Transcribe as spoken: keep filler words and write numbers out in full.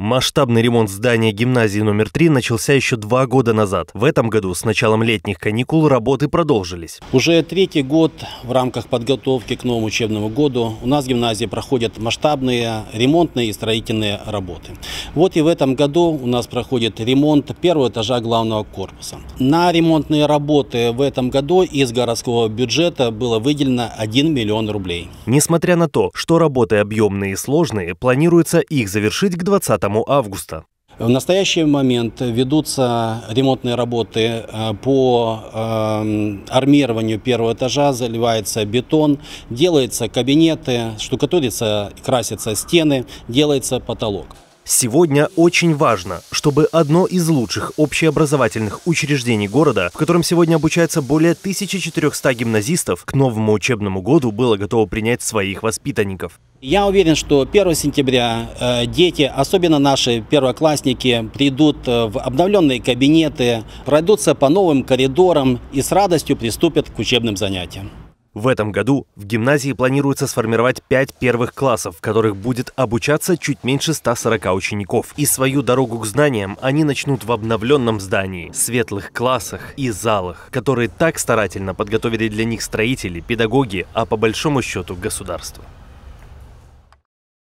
Масштабный ремонт здания гимназии номер три начался еще два года назад. В этом году с началом летних каникул работы продолжились. Уже третий год в рамках подготовки к новому учебному году у нас в гимназии проходят масштабные ремонтные и строительные работы. Вот и в этом году у нас проходит ремонт первого этажа главного корпуса. На ремонтные работы в этом году из городского бюджета было выделено один миллион рублей. Несмотря на то, что работы объемные и сложные, планируется их завершить к двадцатому августа. В настоящий момент ведутся ремонтные работы по армированию первого этажа, заливается бетон, делаются кабинеты, штукатурятся, красятся стены, делается потолок. Сегодня очень важно, чтобы одно из лучших общеобразовательных учреждений города, в котором сегодня обучается более тысячи четырёхсот гимназистов, к новому учебному году было готово принять своих воспитанников. Я уверен, что первого сентября э, дети, особенно наши первоклассники, придут в обновленные кабинеты, пройдутся по новым коридорам и с радостью приступят к учебным занятиям. В этом году в гимназии планируется сформировать пять первых классов, в которых будет обучаться чуть меньше ста сорока учеников. И свою дорогу к знаниям они начнут в обновленном здании, светлых классах и залах, которые так старательно подготовили для них строители, педагоги, а по большому счету государство.